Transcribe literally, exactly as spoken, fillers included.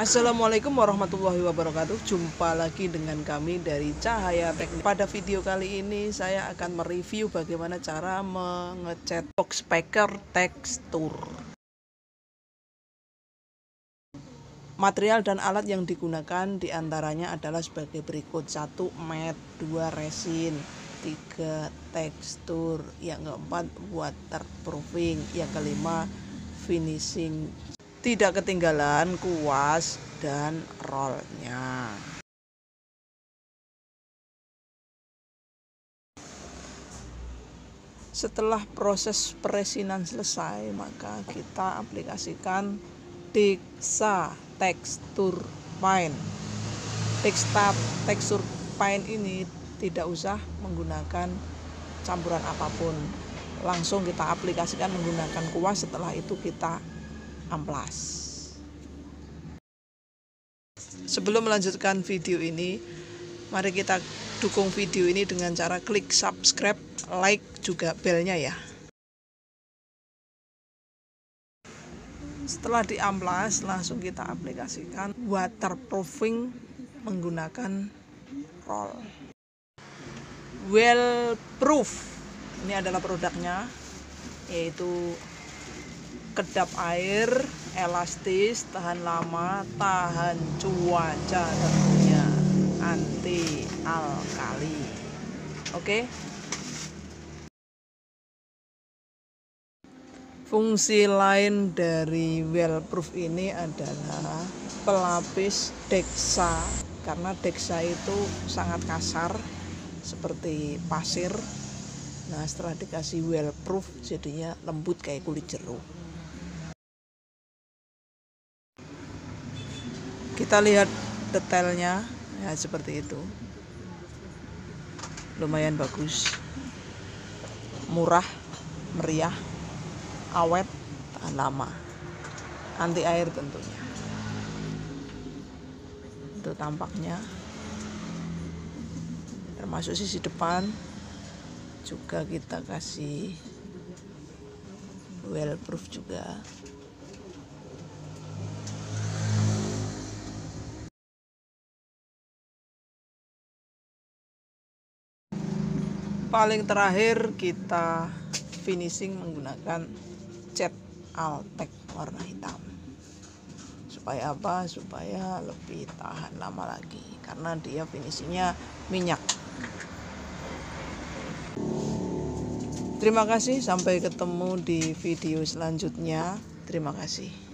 Assalamualaikum warahmatullahi wabarakatuh. Jumpa lagi dengan kami dari Cahaya Teknik. Pada video kali ini saya akan mereview bagaimana cara mengecat box speaker tekstur. Material dan alat yang digunakan diantaranya adalah sebagai berikut: satu matte, dua resin, tiga tekstur, yang keempat waterproofing, yang kelima finishing. Tidak ketinggalan kuas dan rollnya. Setelah proses peresinan selesai, maka kita aplikasikan Dexa Texture Paint. Dexa Texture Paint ini tidak usah menggunakan campuran apapun, langsung kita aplikasikan menggunakan kuas. Setelah itu kita amplas. Sebelum melanjutkan video ini, mari kita dukung video ini dengan cara klik subscribe, like, juga belnya ya. Setelah diamplas, langsung kita aplikasikan waterproofing menggunakan roll. Wellproof ini adalah produknya, yaitu kedap air, elastis, tahan lama, tahan cuaca tentunya, anti alkali. Oke. Fungsi lain dari Wellproof ini adalah pelapis Dexa, karena Dexa itu sangat kasar seperti pasir. Nah, setelah dikasih Wellproof jadinya lembut kayak kulit jeruk. Kita lihat detailnya ya, seperti itu. Lumayan bagus, murah, meriah, awet, tahan lama, anti air tentunya. Itu tampaknya, termasuk sisi depan juga kita kasih Wellproof juga. Paling terakhir kita finishing menggunakan cat Altex warna hitam. Supaya apa? Supaya lebih tahan lama lagi, karena dia finishingnya minyak. Terima kasih, sampai ketemu di video selanjutnya. Terima kasih.